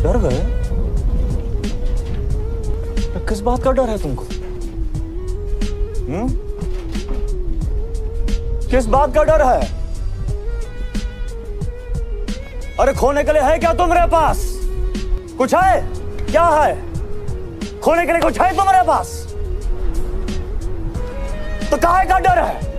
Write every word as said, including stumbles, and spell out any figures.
डर गए? किस बात का डर है तुमको? हम्म? किस बात का डर है? अरे खोने के लिए है क्या तुम्हारे पास? कुछ है? क्या है? खोने के लिए कुछ है तुम्हारे पास? तो काहे का डर है?